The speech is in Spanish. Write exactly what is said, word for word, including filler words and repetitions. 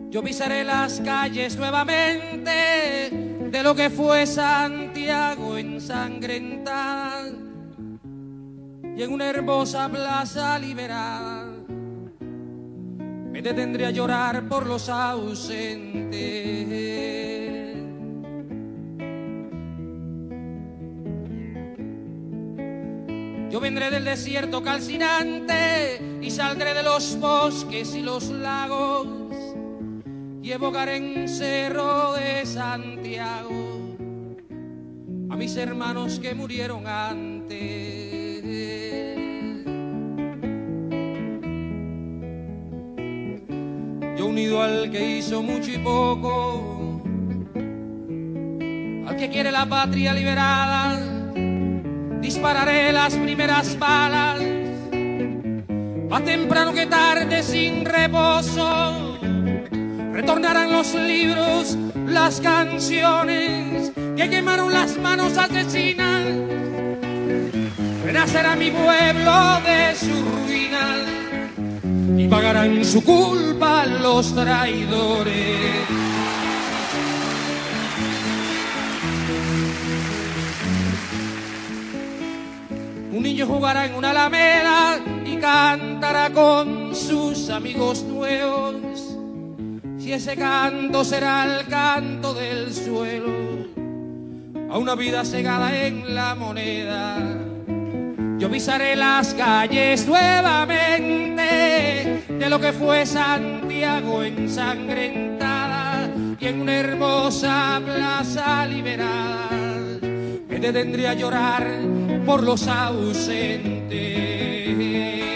Yo pisaré las calles nuevamente de lo que fue Santiago ensangrentada, y en una hermosa plaza liberada me detendré a llorar por los ausentes. Yo vendré del desierto calcinante y saldré de los bosques y los lagos y evocaré en Cerro de Santiago a mis hermanos que murieron antes. Yo unido al que hizo mucho y poco, al que quiere la patria liberada, dispararé las primeras balas, más temprano que tarde sin reposo. Retornarán los libros, las canciones que quemaron las manos asesinas. Renacerá mi pueblo de su ruina y pagarán su culpa los traidores. Un niño jugará en una alameda y cantará con sus amigos nuevos. Si ese canto será el canto del suelo, a una vida cegada en la moneda. Yo pisaré las calles nuevamente de lo que fue Santiago ensangrentada, y en una hermosa plaza liberada me detendré a llorar por los ausentes.